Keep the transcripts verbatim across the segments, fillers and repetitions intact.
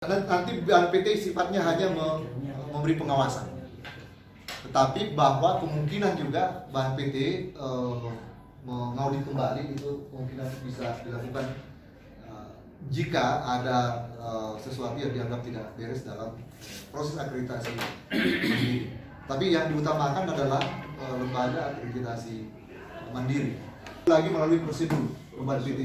Karena nanti B N P T sifatnya hanya memberi pengawasan. Tetapi bahwa kemungkinan juga B N P T uh, mengaudit kembali itu kemungkinan bisa dilakukan uh, jika ada uh, sesuatu yang dianggap tidak beres dalam proses akreditasi mandiri. Tapi yang diutamakan adalah uh, lembaga akreditasi mandiri. Lagi melalui prosedur ke B N P T.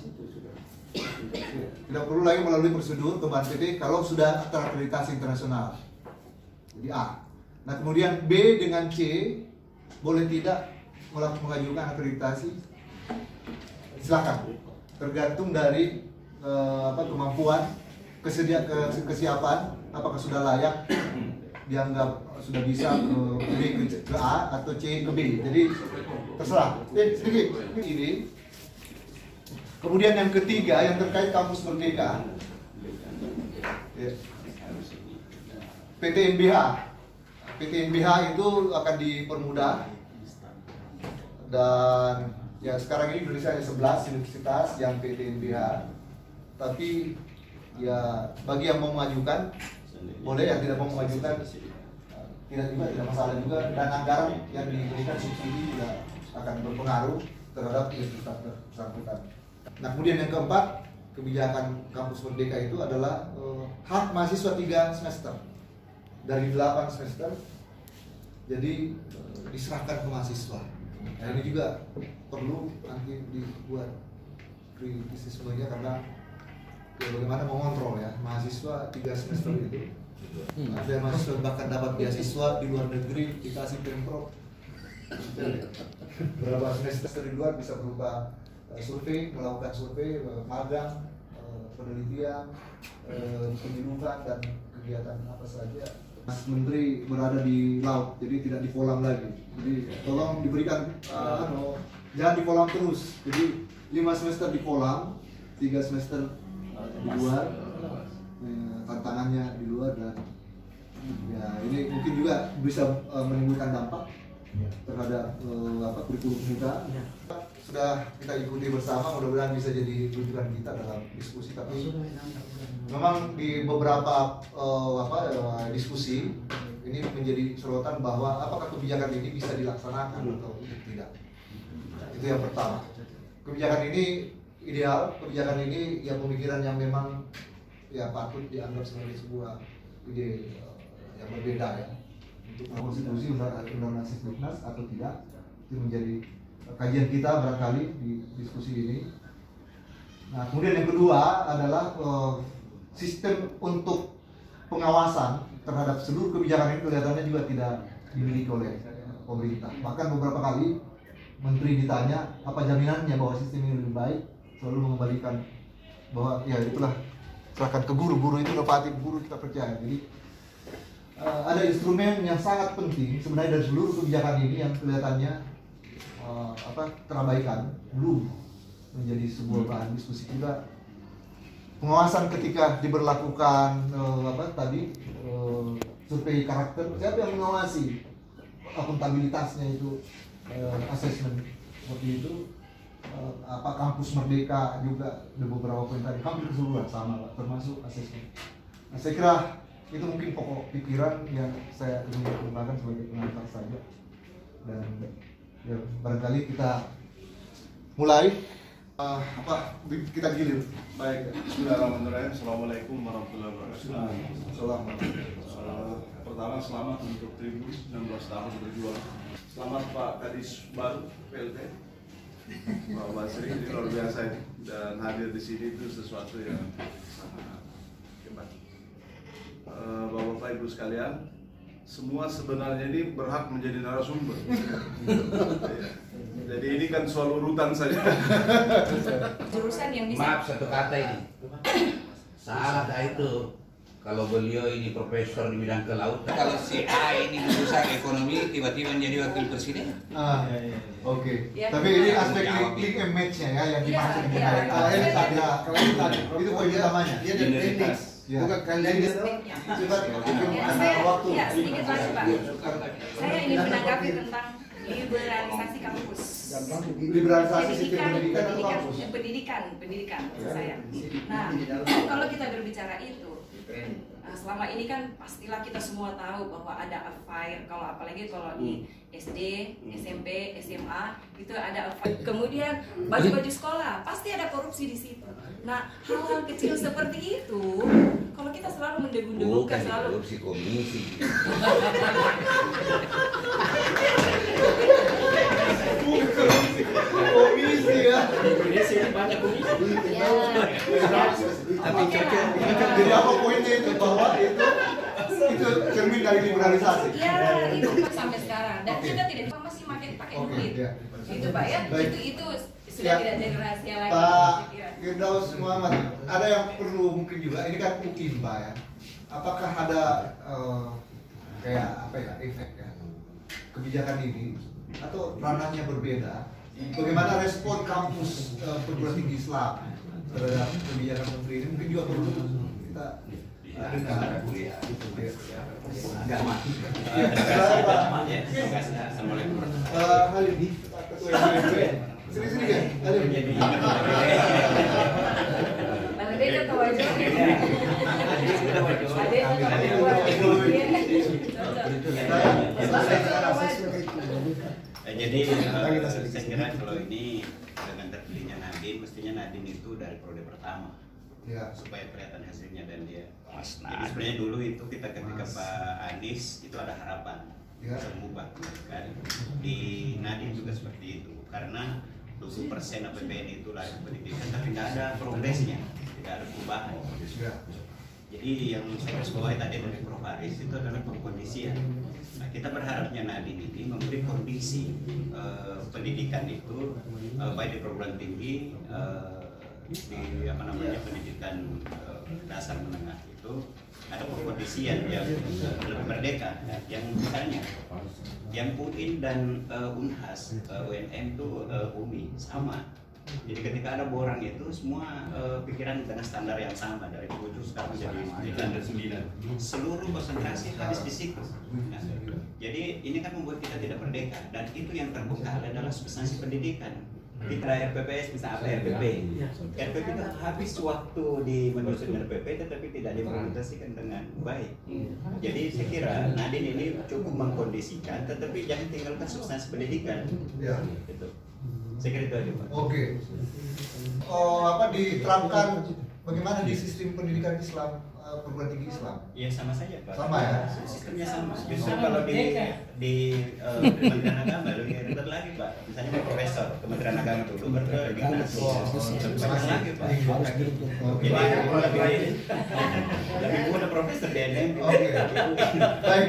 Tidak perlu lagi melalui prosedur ke B N P T kalau sudah terakreditasi internasional. Jadi A. Nah kemudian B dengan C boleh tidak mengajukan akreditasi, silakan, tergantung dari eh, apa kemampuan, kesedia, ke, kesiapan, apakah sudah layak dianggap sudah bisa ke B ke, ke A atau C ke B. Jadi terserah. Eh, sedikit ini. Kemudian yang ketiga yang terkait kampus merdeka, ya. P T N B H. P T N B H itu akan dipermudah dan ya sekarang ini Indonesia ada sebelas universitas yang P T N B H, tapi ya bagi yang mau mengajukan boleh, yang tidak mau mengajukan tidak juga tidak masalah juga, dan anggaran yang diberikan subsidi juga akan berpengaruh terhadap universitas bersangkutan. Nah kemudian yang keempat, kebijakan kampus merdeka itu adalah uh, hak mahasiswa tiga semester dari delapan semester, jadi uh, diserahkan ke mahasiswa. Nah ini juga perlu nanti dibuat kritisismenya karena ya, bagaimana mengontrol ya mahasiswa tiga semester itu. Hmm. Ada mahasiswa bahkan dapat beasiswa di luar negeri dikasih pemprov berapa semester di luar, bisa berupa uh, survei, melakukan survei, uh, magang, uh, penelitian, uh, penyuluhan dan kegiatan apa saja. Mas Menteri berada di laut, jadi tidak di kolam lagi. Jadi tolong diberikan, uh, no, jangan di kolam terus. Jadi lima semester di kolam, tiga semester di luar. Eh, tantangannya di luar, dan ya ini mungkin juga bisa uh, menimbulkan dampak terhadap uh, apa kurikulum kita. Sudah kita ikuti bersama, mudah-mudahan bisa jadi rujukan kita dalam diskusi. Tapi memang di beberapa uh, apa uh, diskusi ini menjadi sorotan bahwa apakah kebijakan ini bisa dilaksanakan atau tidak. Itu yang pertama. Kebijakan ini ideal, kebijakan ini yang pemikiran yang memang ya patut dianggap sebagai sebuah ide uh, yang berbeda ya, untuk konstitusi undang-undang Sisdiknas atau tidak, itu menjadi kajian kita barangkali di diskusi ini. Nah kemudian yang kedua adalah uh, sistem untuk pengawasan terhadap seluruh kebijakan ini kelihatannya juga tidak dimiliki oleh pemerintah. Bahkan beberapa kali menteri ditanya apa jaminannya bahwa sistem ini lebih baik, selalu mengembalikan bahwa ya itulah serahkan ke guru, guru itu inovatif, guru kita percaya. Jadi uh, ada instrumen yang sangat penting sebenarnya dari seluruh kebijakan ini yang kelihatannya uh, apa terabaikan, belum menjadi sebuah bahan diskusi juga. Pengawasan ketika diberlakukan uh, apa tadi uh, survei karakter, siapa yang mengawasi akuntabilitasnya itu, uh, assessment seperti itu. Uh, apa kampus merdeka juga ada beberapa poin tadi, hampir keseluruhan sama Pak, termasuk asesmen. Nah, saya kira itu mungkin pokok pikiran yang saya ingin kemukakan sebagai pengantar saja, dan ya, barangkali kita mulai uh, apa kita gilir. Baik, bismillahirrahmanirrahim. Assalamualaikum warahmatullahi wabarakatuh. Assalamualaikum. Uh, pertama selamat untuk Tribun enam belas tahun berjuang. Selamat Pak Kadis baru P L T. Pak Basri, ini luar biasa ini, dan hadir di sini itu sesuatu yang sangat hebat. Uh, Bapak-bapak Ibu sekalian, semua sebenarnya ini berhak menjadi narasumber. Jadi ini kan soal urutan saja. Jurusan yang bisa. Maaf satu kata ini. Salah itu. Kalau beliau ini profesor di bidang kelautan, kalau si A ini lulusan ekonomi tiba-tiba menjadi wakil presiden. Ah, ya, ya, ya. Oke. Okay. Ya, tapi ini aspek link and match-nya ya yang dimaksud dengan ya, ya, ya, ya, kelautan. Itu poin utamanya. Dia dari teknik, bukan kalian dia. Coba waktu. Ya, sedikit lagi Pak. Saya ingin menanggapi tentang liberalisasi kampus. Liberalisasi sistem pendidikan atau pendidikan, kampus? pendidikan, pendidikan maksud saya. Nah, kalau kita berbicara itu, Nah, selama ini kan pastilah kita semua tahu bahwa ada affair, kalau apalagi kalau di S D, S M P, S M A itu ada affair. Kemudian baju-baju sekolah pasti ada korupsi di situ. Nah, hal-hal kecil seperti itu kalau kita selalu mendegung-degungkan selalu korupsi komisi. Komisi ya. Indonesia ini banyak komisi. Tapi jadi apa poinnya itu bahwa itu itu cermin dari liberalisasi. ya itu sampai sekarang dan kita tidak masih pakai pakai Oke, duit. ya. Itu Pak ya, Baik. itu itu sudah Ya. tidak jadi rahasia lagi. Pak saya kira. Firdaus Muhammad, ada yang perlu mungkin juga, ini kan U I N Pak ya. Apakah ada eh, kayak apa ya efek ya kebijakan ini atau ranahnya berbeda? Bagaimana respon kampus eh, perguruan tinggi Islam terhadap kebijakan menteri ini mungkin juga perlu kita eh, dengar. Enggak mati. Ya, silakan, Pak. Assalamualaikum. Eh, Halim, Pak Ketua R W W. Sini sini ya, Halim. Bang Ade ketawa aja. Ade Eh, Jadi eh, saya kira kalau ini dengan terpilihnya Nadine, mestinya Nadine itu dari periode pertama Ya. supaya kelihatan hasilnya dan dia. Jadi sebenarnya dulu itu kita ketika Pak Anies itu ada harapan Ya. bisa mengubah kan. Di Nadine juga seperti itu karena dua puluh persen A P B N itu lari ke pendidikan tapi tidak ada progresnya, tidak ada perubahan. Ya. Jadi yang saya garis bawahi tadi dari Prof Aris itu adalah pengkondisian. Nah, kita berharapnya Nadine ini memberi kondisi eh, pendidikan itu eh, baik di perguruan tinggi eh, di apa namanya pendidikan eh, dasar menengah itu ada pengkondisian yang eh, lebih merdeka, ya, yang misalnya yang U I N dan eh, Unhas, eh, U N M itu eh, U M I sama. Jadi ketika ada borang itu semua uh, pikiran dengan standar yang sama dari tujuh sekarang menjadi sembilan. Seluruh konsentrasi habis di situ. Nah, jadi ini kan membuat kita tidak merdeka dan itu yang terbengkalai adalah substansi pendidikan. Kita R P P S bisa apa R P P? R P P itu habis waktu di menyusun R P P tetapi tidak diimplementasikan dengan baik. Jadi saya kira Nadine ini cukup mengkondisikan tetapi jangan tinggalkan substansi pendidikan. Ya. Gitu. Saya kira itu aja Pak. Oke. Oh, apa diterapkan bagaimana di sistem pendidikan Islam uh, perguruan tinggi Islam? Iya sama saja Pak. Sama ya? Sistemnya sama. Justru kalau di di uh, Kementerian Agama lebih ribet lagi Pak. Misalnya Pak Profesor Kementerian Agama dulu berarti lebih mudah lagi Pak. Jadi lebih lebih mudah Profesor di N M. Oke. Baik.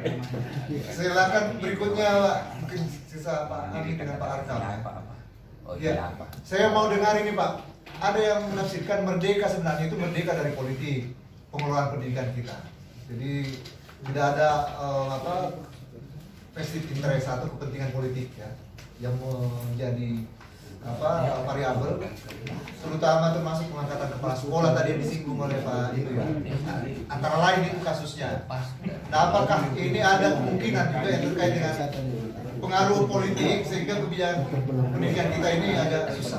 Silakan berikutnya Pak. Mungkin sisa Pak Adi dengan Pak Arkam. Oh, Ya, saya mau dengar ini Pak. Ada yang menafsirkan merdeka sebenarnya itu merdeka dari politik pengelolaan pendidikan kita. Jadi tidak ada uh, apa vested interest atau kepentingan politik ya yang menjadi apa variabel, terutama termasuk pengangkatan kepala sekolah tadi yang disinggung oleh Pak itu ya. Antara lain itu kasusnya. Nah, apakah ini ada kemungkinan juga yang terkait dengan pengaruh politik sehingga kebijakan pendidikan kita ini agak susah.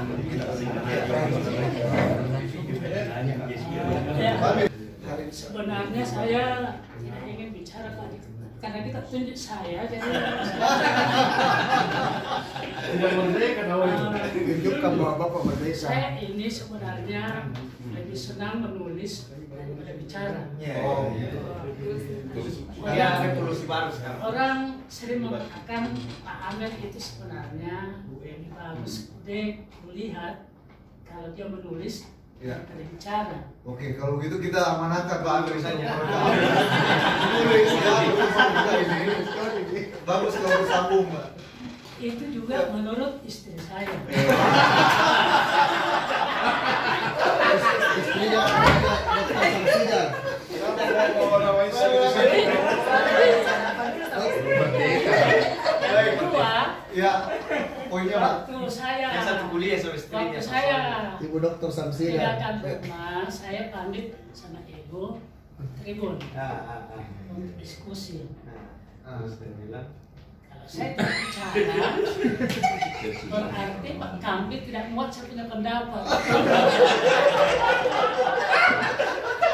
Sebenarnya saya tidak ingin bicara Pak, karena kita tunjuk saya jadi Tidak merdeka kawan. Tunjukkan bahwa Bapak merdeka. saya ini sebenarnya lebih senang menulis daripada bicara. Oh, Orang, revolusi baru sekarang. orang sering mengatakan Pak Ahmed itu sebenarnya bagus deh melihat kalau dia menulis Ya. daripada bicara. Oke, kalau gitu kita amanahkan Pak Amir saja. Tulis ya, tulis ini. Bagus kalau bersambung, Pak. Itu juga menurut istri saya. Istrinya, istrinya. Yang kedua, Ya, poinnya Pak. waktu saya Yang satu kuliah sama istrinya. waktu saya Ibu Dokter Samsira. tinggalkan rumah, saya pamit sama ibu tribun Ah, ah, ah. untuk diskusi. Ah, Kalau saya tidak bicara, berarti Pak Kampi tidak muat saya punya pendapat.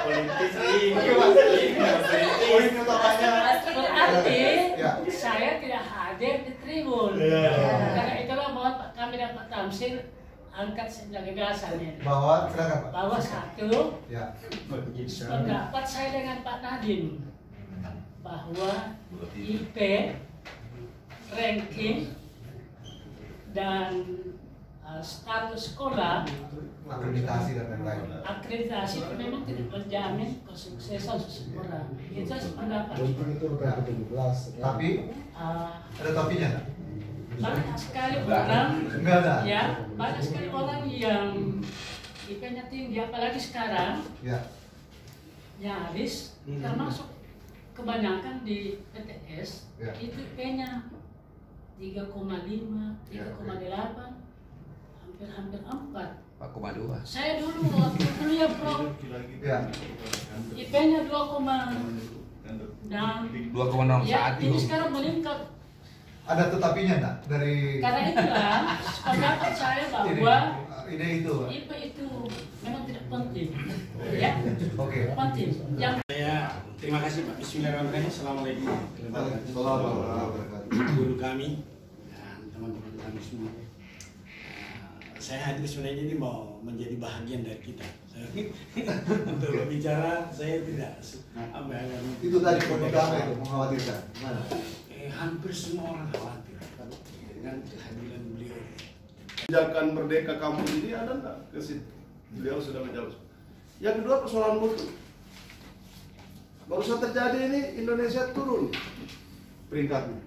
politis ini. Oke, Pak. Poin utamanya Berarti ya. saya tidak hadir di tribun. Ya. Karena itulah bahwa kami dapat tamsil angkat gagasan ini. bahwa silakan Pak. Bahwa satu, Ya. pendapat saya dengan Pak Nadiem bahwa I P, ranking, dan uh, status sekolah, Akreditasi dan lain-lain. akreditasi itu memang tidak menjamin kesuksesan seseorang. Itu pendapat. Tapi Uh, ada tapinya nggak? banyak sekali orang, Enggak ada. ya, banyak sekali orang yang I P-nya tinggi, apalagi sekarang Ya. nyaris termasuk kebanyakan di P T S Ya. itu I P-nya tiga koma lima, tiga koma delapan, hampir-hampir empat. empat koma dua. Saya dulu waktu kuliah Prof, Ya. I P-nya dua koma enam. dua koma nol Ya, satu. ini sekarang meningkat. Ada tetapinya nggak dari Karena itulah pendapat saya bahwa ide itu? Pak? I P itu memang tidak penting. Ya, Oke. penting. Yang Saya terima kasih Pak. Bismillahirrahmanirrahim. Assalamualaikum warahmatullahi wabarakatuh. Guru kami dan teman-teman kami semua. Uh, saya hadir sebenarnya ini mau menjadi bahagian dari kita. Untuk berbicara saya tidak apa yang Itu tadi poin utama itu mengkhawatirkan. Mana? eh, hampir semua orang khawatir dengan kehadiran beliau. Kebijakan Merdeka Kampus ini ada nggak ke situ? Beliau sudah menjawab. Yang kedua persoalan mutu. Barusan terjadi ini Indonesia turun peringkatnya.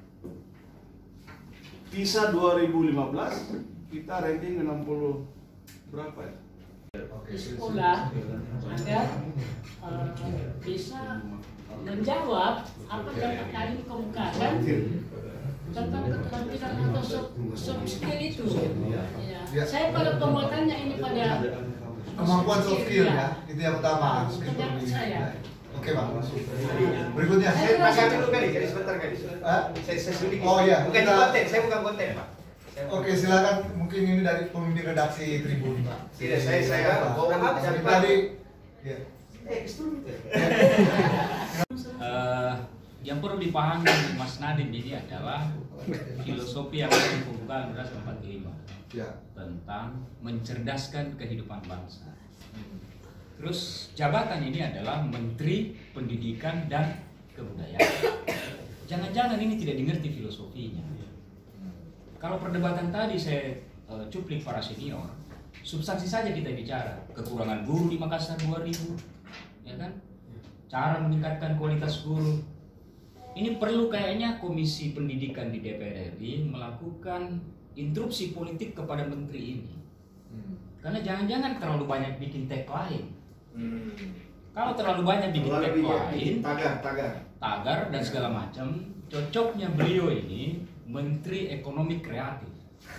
PISA dua ribu lima belas kita ranking enam puluh berapa ya? di sekolah agar uh, bisa menjawab apa yang Pak Nadiem kemukakan tentang keterampilan atau soft, soft skill itu. Ya. Saya pada pembuatannya ini pada Kemampuan soft skill ya. ya, itu yang utama. Skill Pendapat lebih- saya. Oke Pak. Berikutnya. Saya Mas rasa- dulu kali, jadi sebentar kali. Hah? Saya, saya sedikit. Oh iya. Bukan di Kita- konten, saya bukan konten Pak. Saya bukan- Oke, silakan. Mungkin ini dari pemimpin redaksi Tribun, Pak. Tidak, saya- saya- Pak. oh, apa, Dari Pak? tadi. Ya. Eh, justru itu. Eh, yang perlu dipahami Mas Nadiem ini adalah filosofi yang ada di pembukaan Undang-Undang empat puluh lima Ya. tentang mencerdaskan kehidupan bangsa. Terus jabatan ini adalah Menteri Pendidikan dan Kebudayaan. Jangan-jangan ini tidak dimengerti filosofinya. Kalau perdebatan tadi saya uh, cuplik para senior, substansi saja kita bicara. Kekurangan guru di Makassar dua ribu, ya kan? Cara meningkatkan kualitas guru. Ini perlu kayaknya Komisi Pendidikan di D P R R I melakukan interupsi politik kepada menteri ini. Karena jangan-jangan terlalu banyak bikin tagline. Kalau terlalu banyak bikin tagline, Tagar, tagar. tagar dan segala macam, cocoknya beliau ini Menteri Ekonomi Kreatif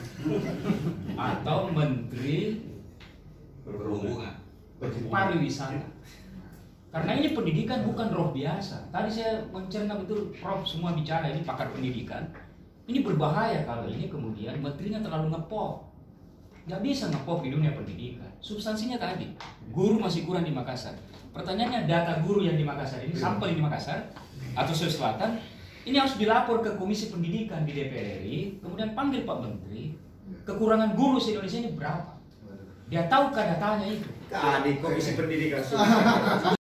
atau Menteri Perhubungan. Pariwisata. Karena ini pendidikan bukan roh biasa. Tadi saya mencerna betul, Prof semua bicara ini pakar pendidikan. Ini berbahaya kalau ini kemudian menterinya terlalu ngepop. Nggak bisa ngepop di dunia pendidikan. Substansinya tadi, guru masih kurang di Makassar. Pertanyaannya, data guru yang di Makassar ini, sampel di Makassar atau Sulawesi Selatan, ini harus dilapor ke Komisi Pendidikan di D P R R I, kemudian panggil Pak Menteri, kekurangan guru di Indonesia ini berapa? Dia tahukah datanya itu? Ah, di Komisi Pendidikan.